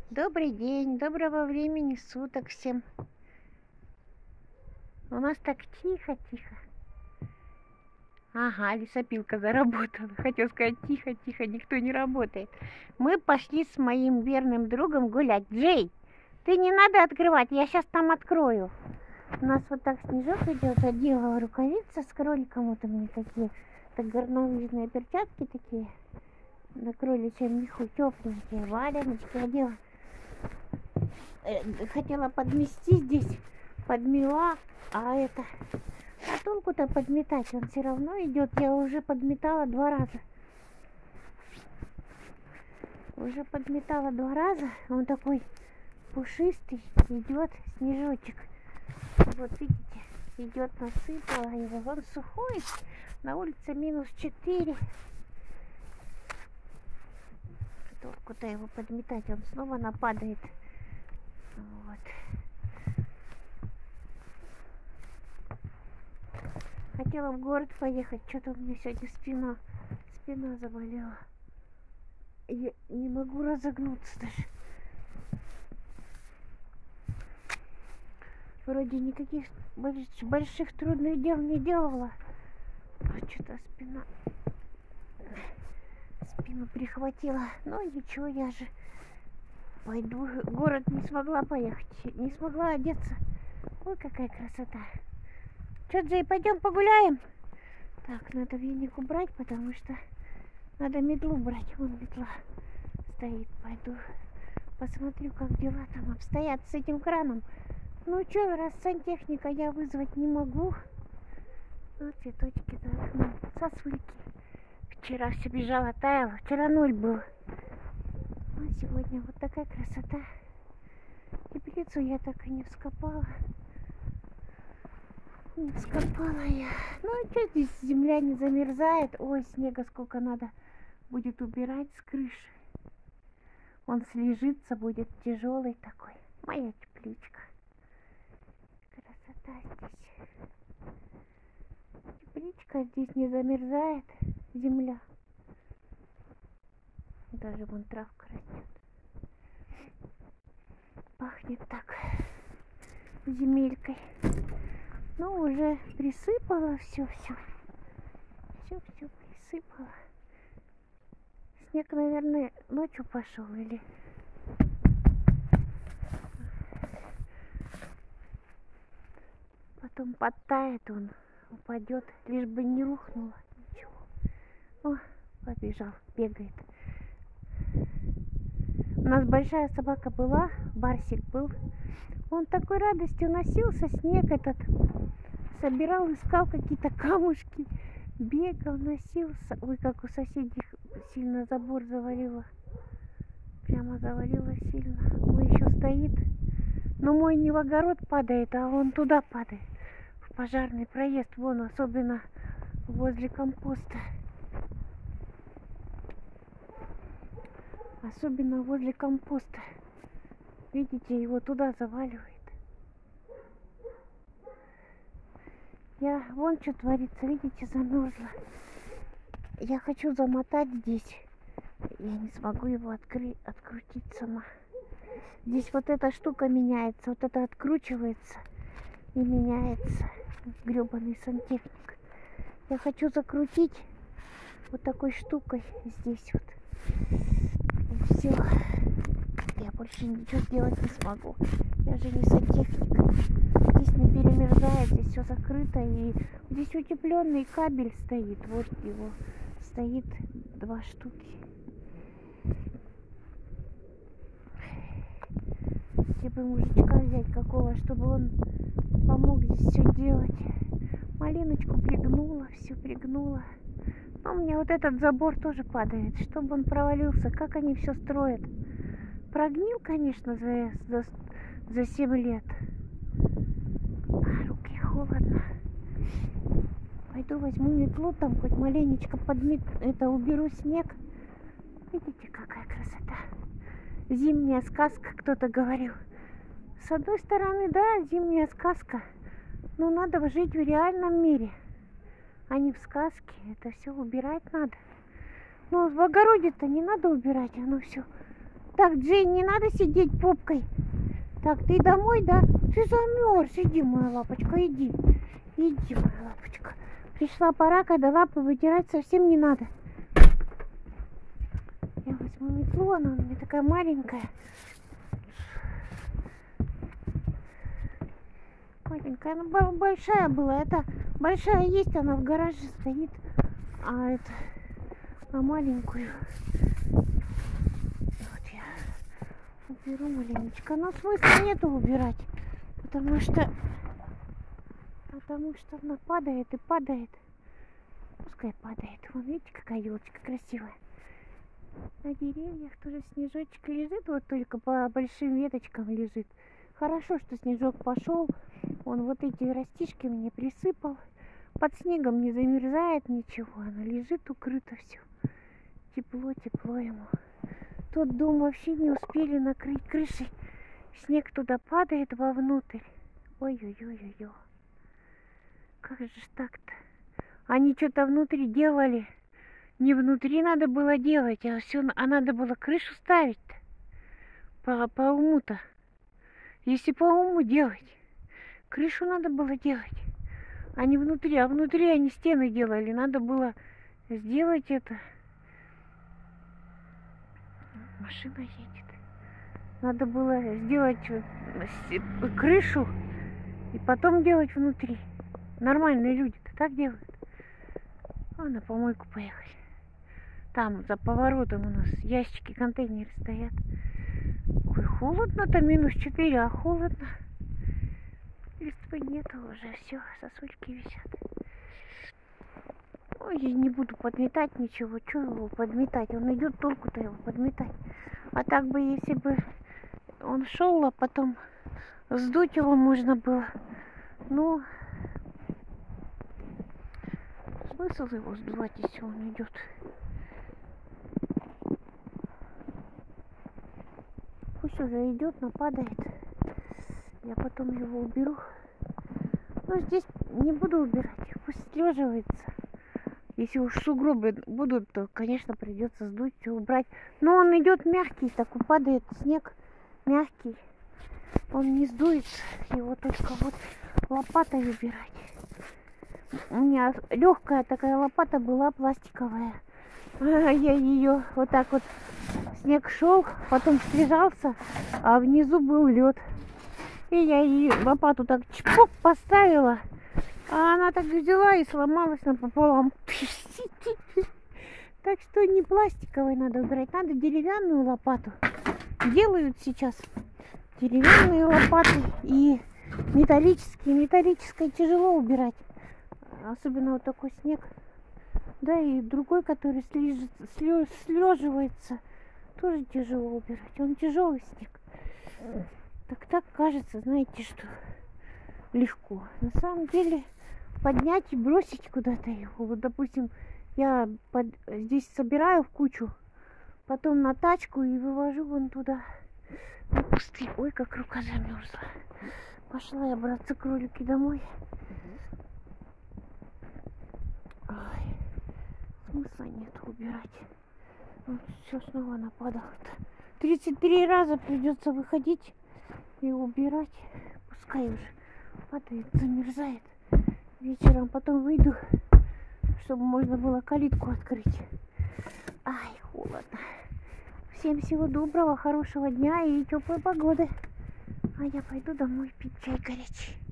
Добрый день, доброго времени суток всем. У нас так тихо-тихо. Ага, лесопилка заработала. Хотел сказать тихо-тихо, никто не работает. Мы пошли с моим верным другом гулять. Джей, ты не надо открывать, я сейчас там открою. У нас вот так снежок идет, одела рукавицы с кроликом, вот у меня такие, так горнолыжные перчатки такие, на кроличьем меху, тепленькие, валеночки одела. Хотела подмести здесь, подмела, а толку-то подметать, он все равно идет. Я уже подметала 2 раза. Он такой пушистый, идет снежочек. Вот видите, идет, насыпала его, он сухой, на улице -4. Толку-то его подметать, он снова нападает. Вот. Хотела в город поехать, что-то у меня сегодня спина заболела. Я не могу разогнуться даже. Вроде никаких больших трудных дел не делала, а что-то спину прихватила. Ну ничего, я же пойду. В город не смогла поехать, не смогла одеться. Ой, какая красота. Что, Джей, пойдем погуляем? Так, надо веник убрать, потому что надо метлу брать. Вон метла стоит. Пойду посмотрю, как дела там обстоят с этим краном. Ну что, раз сантехника я вызвать не могу. Ну, цветочки за окном, сосульки. Вчера все бежало, таяло. Вчера 0 был. А сегодня вот такая красота. Теплицу я так и не вскопала. Не вскопала я. Ну а что, здесь земля не замерзает. Ой, снега сколько надо будет убирать с крыши. Он слежится, будет тяжелый такой. Моя тепличка. Красота здесь. Тепличка здесь не замерзает. Земля. Даже вон травка растет. Пахнет так земелькой. Ну, уже присыпала все присыпала. Снег, наверное, ночью пошел или... Потом подтает он, упадет, лишь бы не рухнуло. Ничего. О, побежал, бегает. У нас большая собака была, Барсик был. Он такой радостью носился, снег этот собирал, искал какие-то камушки, бегал, носился. Ой, как у соседей сильно забор завалило. Прямо завалило сильно. Мой еще стоит. Но мой не в огород падает, а он туда падает. В пожарный проезд, вон, особенно возле компоста. Особенно возле компоста. Видите, его туда заваливает. Вон что творится, видите, замерзла. Я хочу замотать здесь. Я не смогу его открутить сама. Здесь вот эта штука меняется, вот это откручивается и меняется. Гребаный сантехник. Я хочу закрутить вот такой штукой здесь вот. И все. Я больше ничего сделать не смогу. Я же не сантехник. Здесь не перемерзает, здесь все закрыто. И здесь утепленный кабель стоит. Вот его стоит 2 штуки. Где бы мужичка взять какого, чтобы он помог здесь все делать. Малиночку пригнула, все пригнула. Но у меня вот этот забор тоже падает, чтобы он провалился. Как они все строят. Прогнил, конечно, за 7 лет. А руки холодно. Пойду возьму метлу, там хоть маленечко уберу снег. Видите, какая красота. Зимняя сказка, кто-то говорил. С одной стороны, да, зимняя сказка. Но надо жить в реальном мире, а не в сказке. Это все убирать надо. Ну, в огороде-то не надо убирать, оно все Так, Джейн, не надо сидеть попкой. Так, ты домой, да? Ты замерз. Иди, моя лапочка, иди. Иди, моя лапочка. Пришла пора, когда лапы вытирать совсем не надо. Я возьму метлу, она у меня такая маленькая. Маленькая, она большая была. Это большая есть, она в гараже стоит. А это, а маленькую вот я уберу маленечко. Но смысла нету убирать, потому что она падает и падает. Пускай падает. Вон, видите, какая елочка красивая. На деревьях тоже снежочек лежит, вот только по большим веточкам лежит. Хорошо, что снежок пошел. Он вот эти растишки мне присыпал. Под снегом не замерзает ничего. Она лежит укрыто все. Тепло, тепло ему. Тот дом вообще не успели накрыть крышей. Снег туда падает вовнутрь. Ой-ой-ой-ой-ой. Как же ж так-то? Они что-то внутри делали. Не внутри надо было делать, а надо было крышу ставить-то. По уму-то. Если по уму делать, крышу надо было делать. А не внутри. А внутри они стены делали. Надо было сделать это. Машина едет. Надо было сделать крышу и потом делать внутри. Нормальные люди-то так делают. А на помойку поехали. Там за поворотом у нас ящики, контейнеры стоят. Ой, холодно-то, -4, а холодно. Листвы нету уже, все, сосульки висят. Ой, я не буду подметать ничего, что его подметать? Он идет, толку-то его подметать. А так бы, если бы он шел, а потом сдуть его можно было. Ну, смысл его сдувать, если он идет? Пусть уже идет, но падает. Я потом его уберу. Но здесь не буду убирать. Пусть слеживается. Если уж сугробы будут, то, конечно, придется сдуть, все убрать. Но он идет мягкий, так и падает снег мягкий. Он не сдуется. Его только вот лопатой убирать. У меня легкая такая лопата была, пластиковая. Я ее вот так вот, снег шел, потом слежался, а внизу был лед. И я ей лопату так чпок поставила, а она так взяла и сломалась напополам. Так что не пластиковой надо убирать, надо деревянную лопату. Делают сейчас деревянные лопаты и металлические. Металлической тяжело убирать, особенно вот такой снег. Да, и другой, который слеживается, тоже тяжело убирать. Он тяжелый снег. Так кажется, знаете, что легко. На самом деле поднять и бросить куда-то его. Вот, допустим, я здесь собираю в кучу, потом на тачку и вывожу вон туда, на кусты. Ой, как рука замерзла. Пошла я браться кролики домой. Ой, смысла нет убирать. Вот все снова нападало-то. 33 раза придется выходить и убирать. Пускай уже падает, замерзает. Вечером потом выйду, чтобы можно было калитку открыть. Ай, холодно. Всем всего доброго, хорошего дня и теплой погоды. А я пойду домой пить чай горячий.